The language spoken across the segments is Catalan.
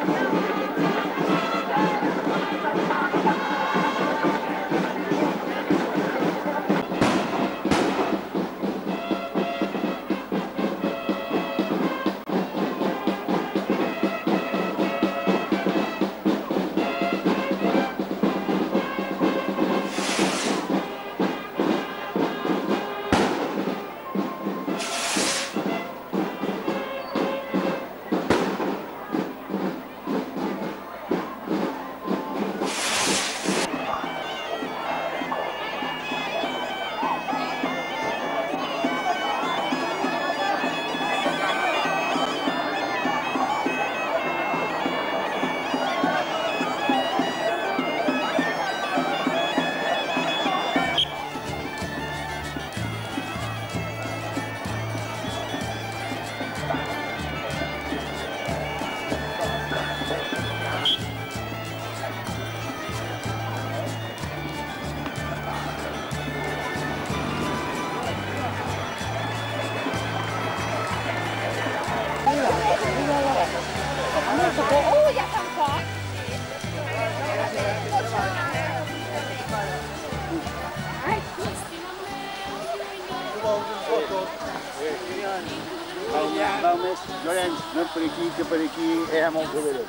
Val més, Llorenç, anem per aquí, que per aquí hi ha molt de veró.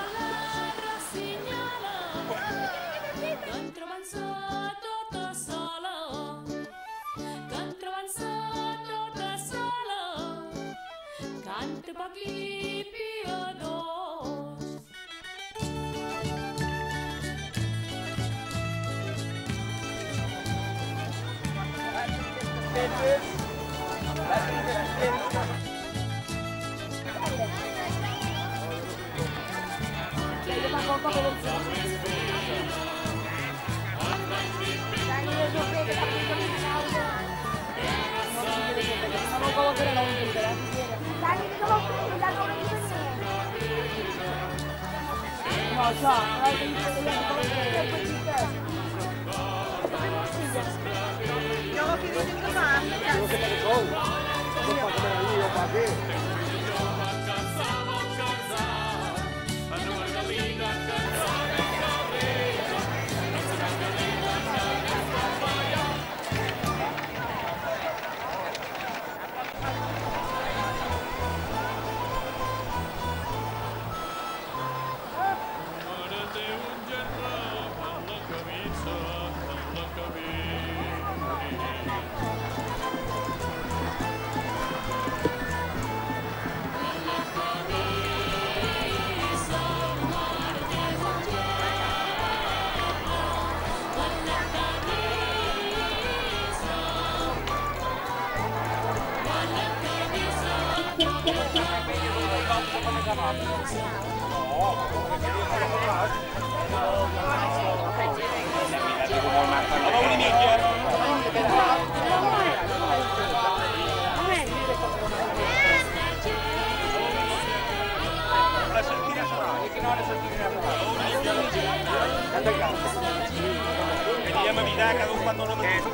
Vediamo vita cada un quando non è.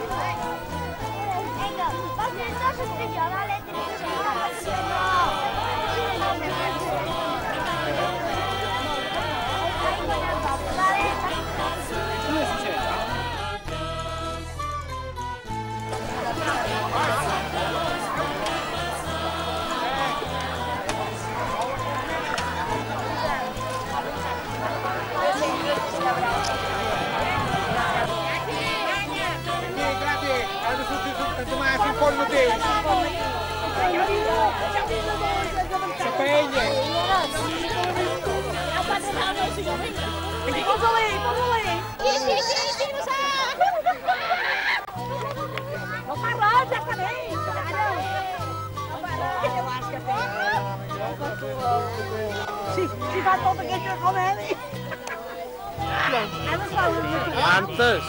Não parou, já também. Se vai todo que eu comer. Antes!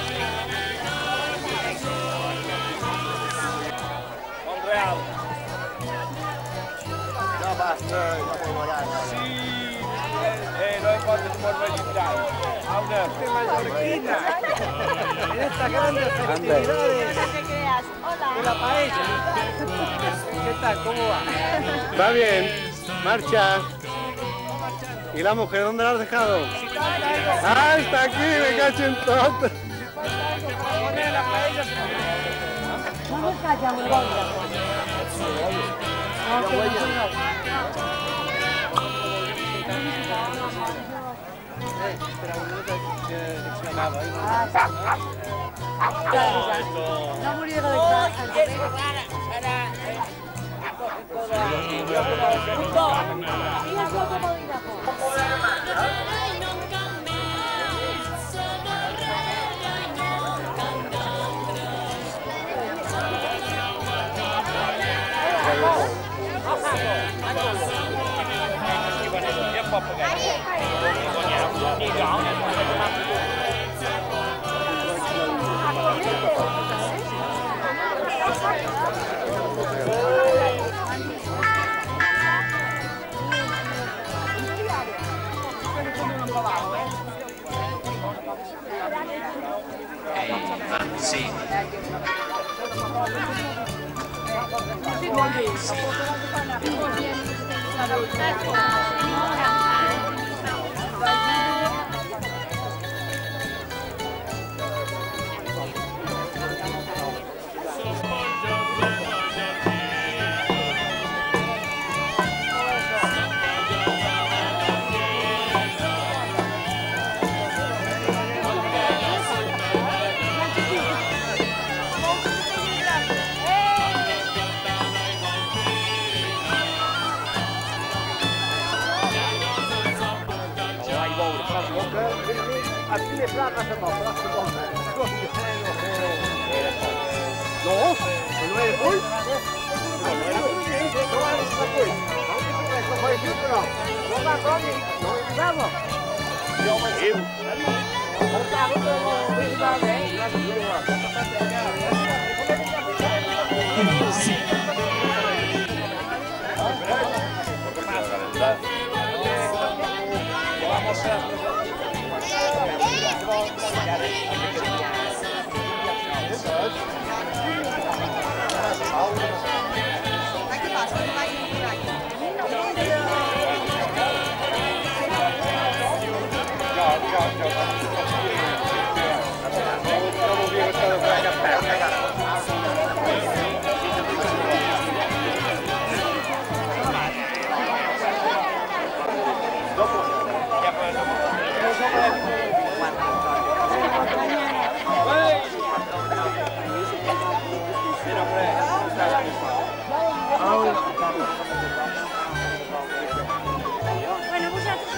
Montreal. Lo he fatto por vegetale. Ahora, En estas grandes festividades ¿Qué creas? Hola. de la paella. ¿Qué tal? ¿Cómo va? Va bien, marcha. ¿Y la mujer dónde la has dejado? Ah, está aquí, me cacho en todo. Vamos allá, muy bien. No murieron de Sì. Aquí le placa se va, placa se va. No, no es muy. Bueno, muchachos,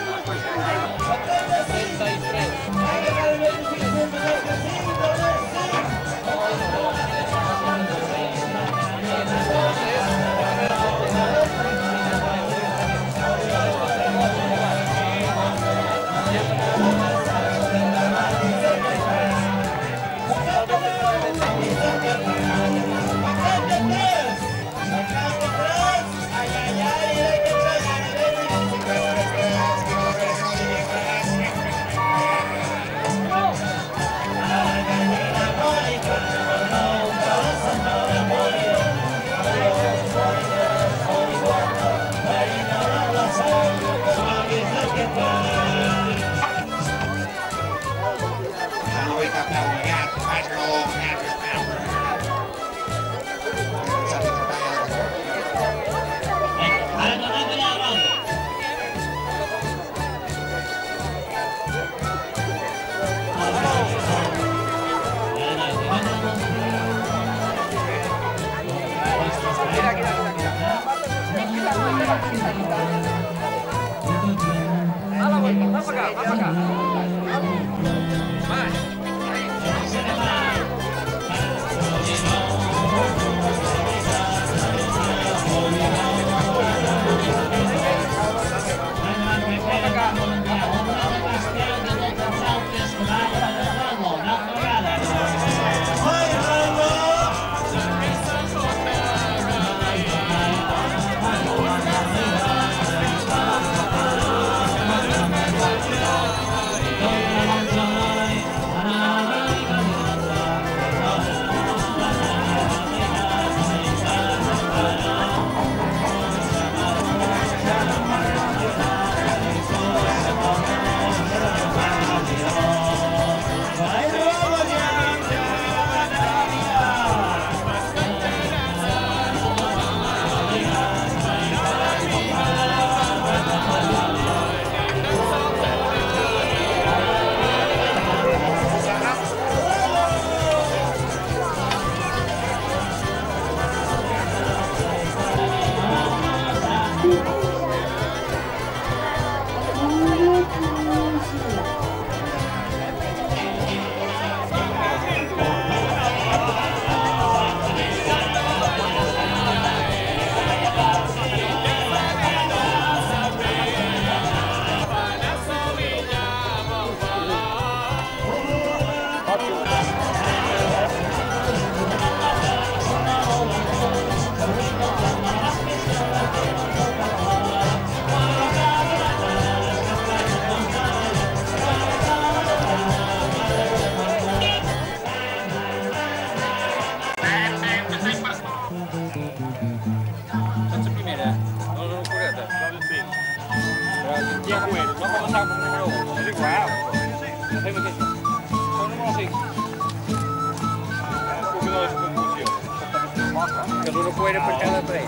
Que uno puede por cada tres.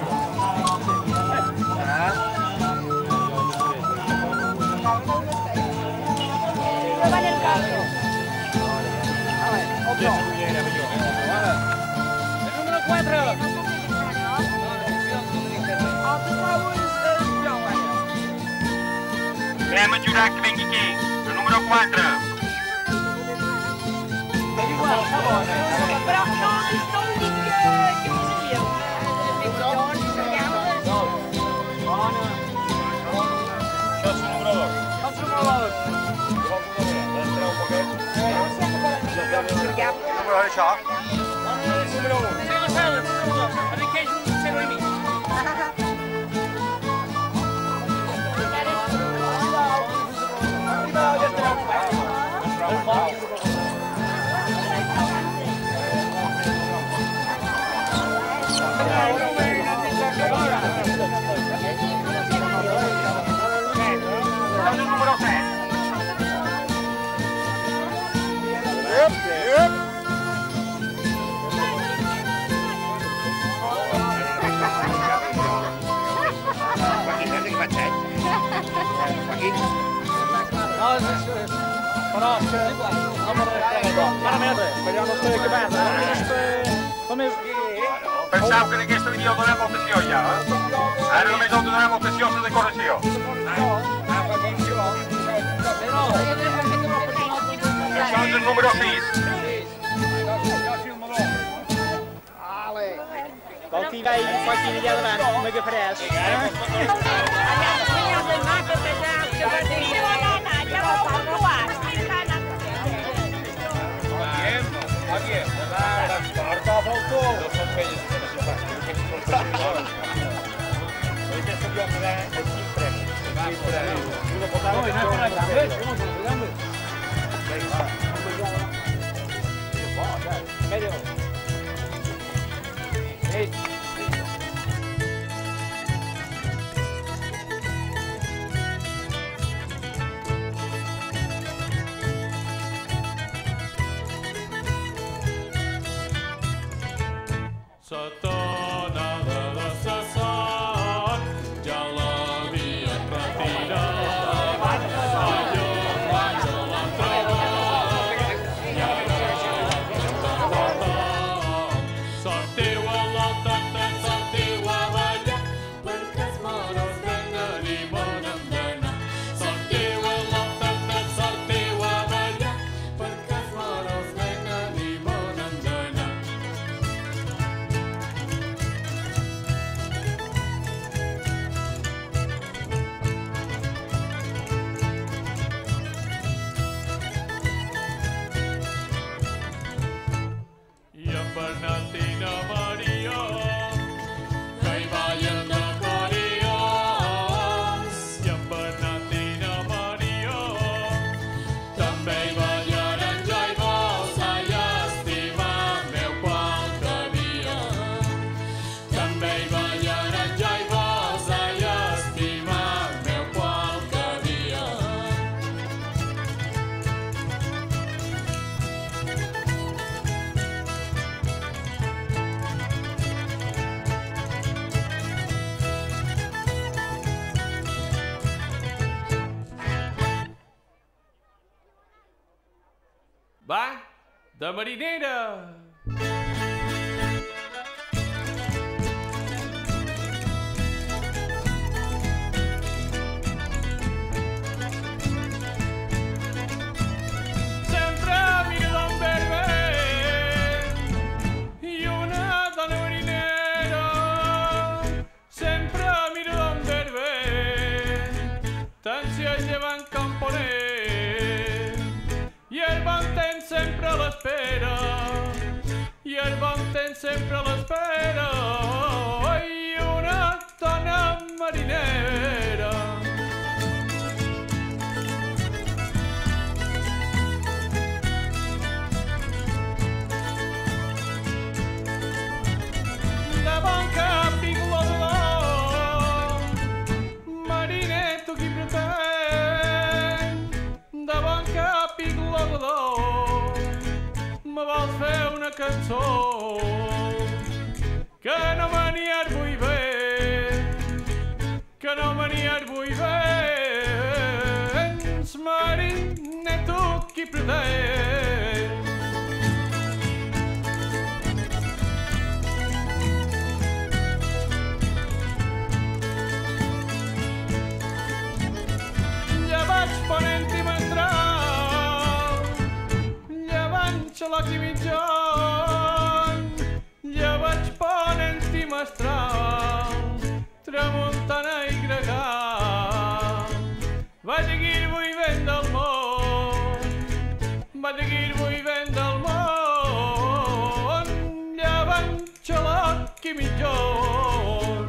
Vale el caso. El número 4. Crema Jurac vem aqui, o número 4. Però no ho dic que ho sabíeu. Això és el número 2. El número 2. Número d'això. Número 1. Enriqueix un 0 i mig. Número 3. Pensava que en aquesta línia donem votació ja, Ara només el donem votació de decoració. Això és el número 6. Vol que hi vagi allà davant, no m'agafaràs. Va, de marinera! Sempre miro d'on verber i una dona marinera. Sempre miro d'on verber, tant si el llevant camponer. I el bon temps sempre a l'espera, i el bon temps sempre a l'espera, i una dona marinera. De bon cap i globador, mariner tu qui pretén, de bon cançó que no m'hi vull bé, que no m'hi vull bé, ens marine tot qui pretén. Ja vaig ponent-hi mestral, llevant-se l'oci mitjan, ja vaig ponent-hi mestral, tramuntana i gregal. Vaig seguir buivent del món, vaig seguir buivent del món, llevant-se l'oci mitjan.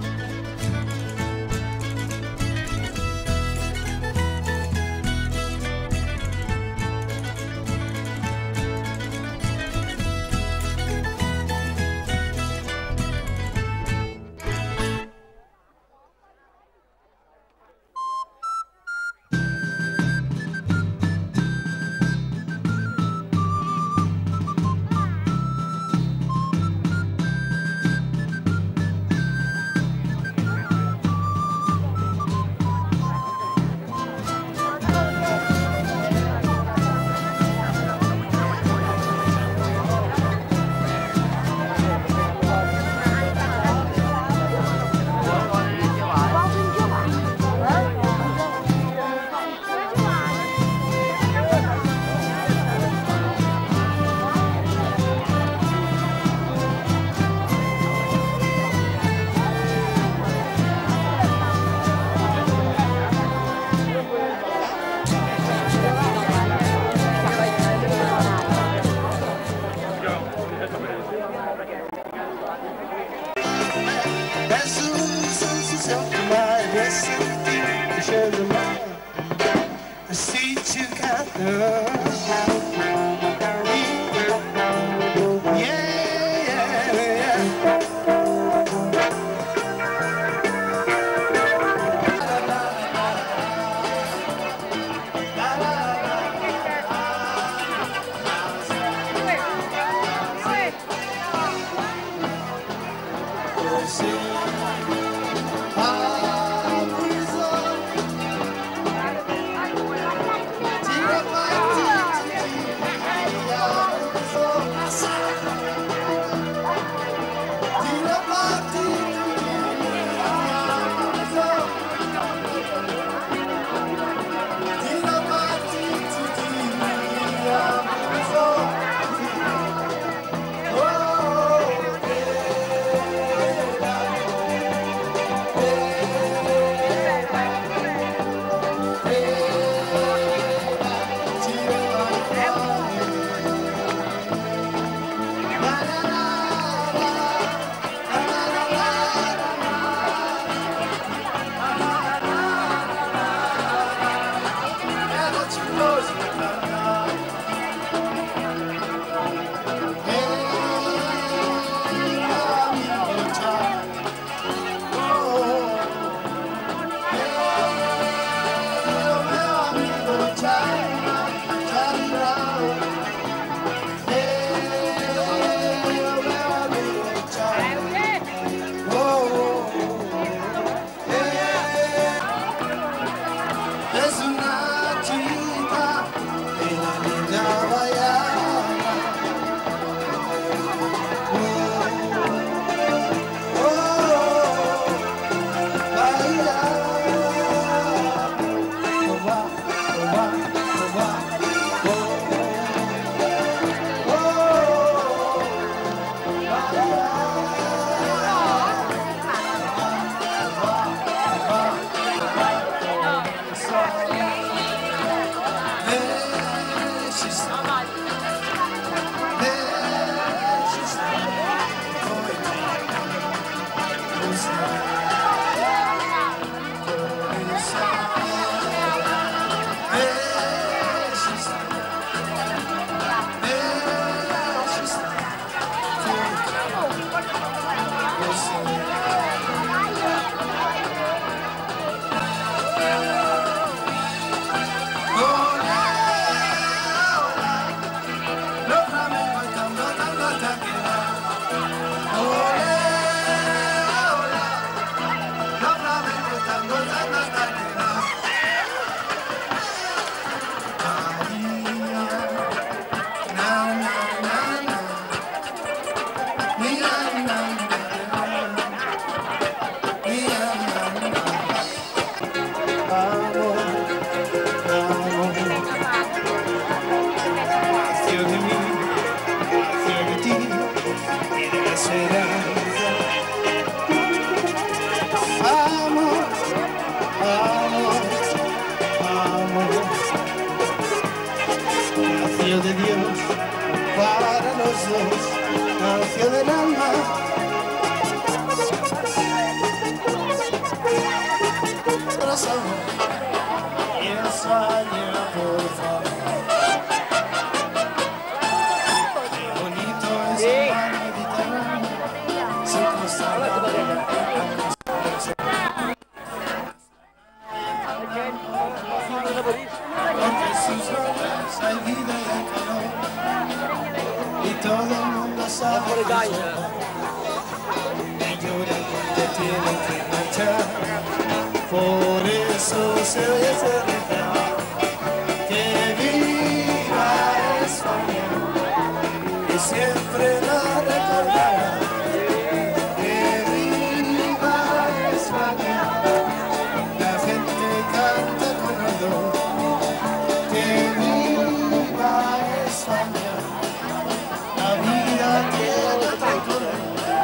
eso se oye ese refrán, que viva España, y siempre la recordará. Que viva España, la gente canta con ardor. Que viva España, la vida tiene otro color.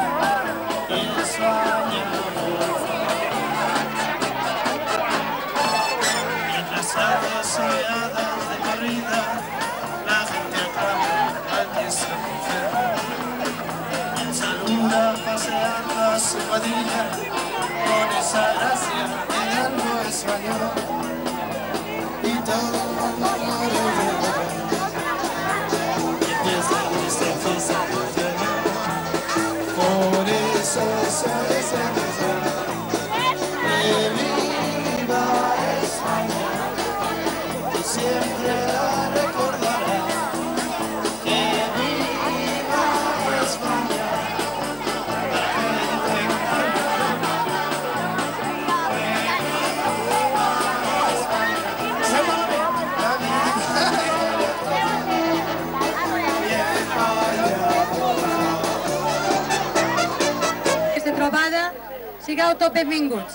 España, mientras hagas oleadas de corrida, la gente acaba al que se enferma. Quien saluda paseando a su cuadrilla con esa gracia de algo español, y todo el mundo y empieza a tristeza. Por eso soy ese refrán, que viva España, y siempre la recordará. Que viva España, la gente Aquesta trobada, sigueu tots benvinguts.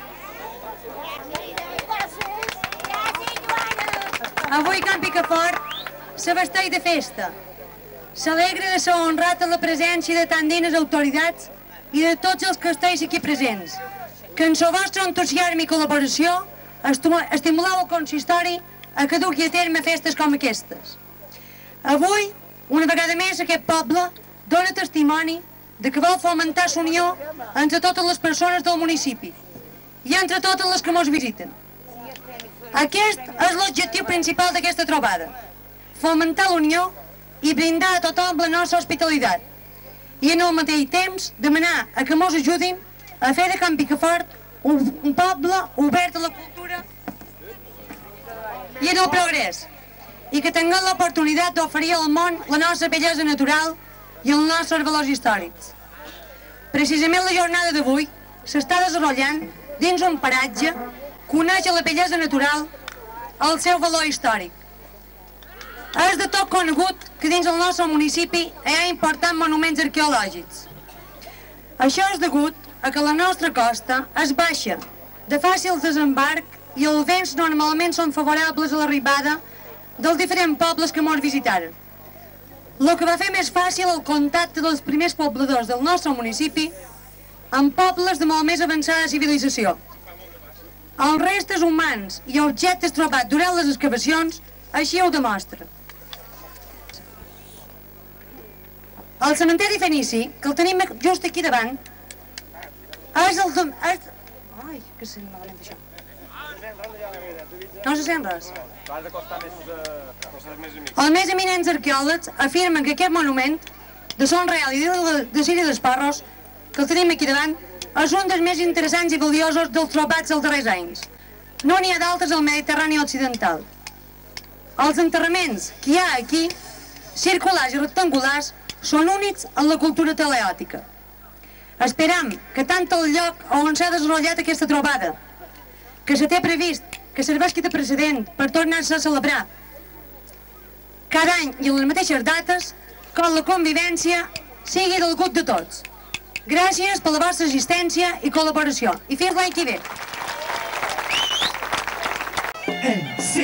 Avui Can Picafort se vesteix de festa. S'alegra de ser honrat a la presència de tant d'ines autoritats i de tots els castells aquí presents, que en el vostre entusiasme i col·laboració estimuleu el consistori a que dugui a terme festes com aquestes. Avui, una vegada més, aquest poble dona testimoni de que vol fomentar l'unió entre totes les persones del municipi i entre totes les que ens visiten. Aquest és l'objectiu principal d'aquesta trobada, fomentar l'unió i brindar a tothom la nostra hospitalitat i en el mateix temps demanar a que ens ajudin a fer de Can Picafort un poble obert a la cultura i en el progrés, i que tinguem l'oportunitat d'oferir al món la nostra bellesa natural i els nostres valors històrics. Precisament la jornada d'avui s'està desenvolupant dins un paratge que uneix la bellesa natural al seu valor històric. És de tot conegut que dins el nostre municipi hi ha importants monuments arqueològics. Això és degut a que la nostra costa és baixa, de fàcil desembarc, i els vents normalment són favorables a l'arribada dels diferents pobles que ens visitaren. El que va fer més fàcil el contacte dels primers pobladors del nostre municipi amb pobles de molt més avançada civilització. Els restes humans i objectes trobats durant les excavacions així ho demostren. El cementeri fenici, que el tenim just aquí davant, és el... Ai, que sent malament això. No se sent res. Els més eminents arqueòlegs afirmen que aquest monument, de Son Real i de Ciri d'Esparros, que el tenim aquí davant, és un dels més interessants i valiosos dels trobats dels darrers anys. No n'hi ha d'altres al Mediterrani occidental. Els enterraments que hi ha aquí, circulars i rectangulars, són únics en la cultura teleòtica. Esperam que tant el lloc on s'ha desenvolupat aquesta trobada, que se té previst que serveixi de precedent per tornar-se a celebrar cada any i en les mateixes dates, com la convivència sigui del gust de tots. Gràcies per la vostra assistència i col·laboració. I fins l'any que ve. Sí.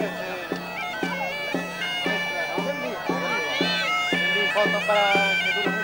Foto para que dure